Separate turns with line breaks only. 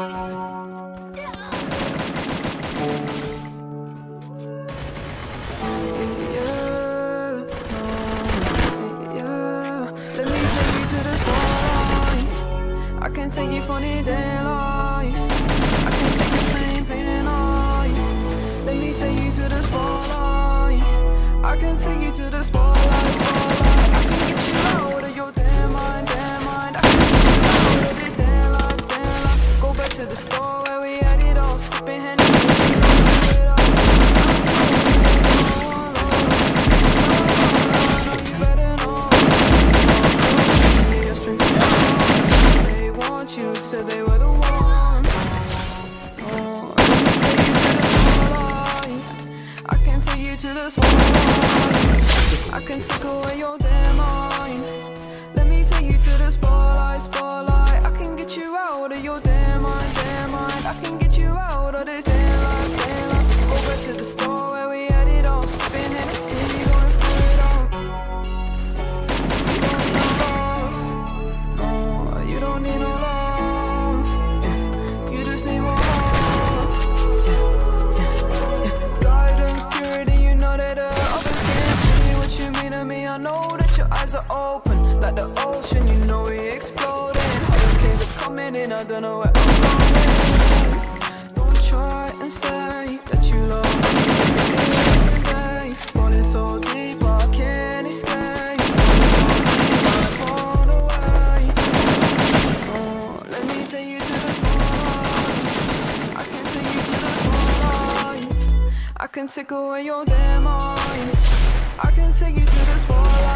I can take you funny day life. I can take you pain, pain and life. Let me take you to the spotlight. I can take you to the spotlight, spotlight. I can get you out of your damn mind, damn mind. I can get you out of this damn life, damn life. Go back to the store where we had it all, sipping Henny. You said they were the one. I can take you to the spotlight. I can take away your damn mind. Let me take you to the spotlight, spotlight. I can get you out of your damn mind, damn mind. I can get you out of this damn life, damn life. Go back to the store where we had it all, sipping Hennessy, going for it all. You don't need no love. I know that your eyes are open, like the ocean, you know we exploding. Hurricanes are coming in, I don't know where I'm going. Don't try and say that you love me every day. Falling so deep, I can't escape. Falling so deep, I fall away. Let me take you to the spotlight. I can take you to the spotlight. I can take away your damn mind. I can take you to the spotlight.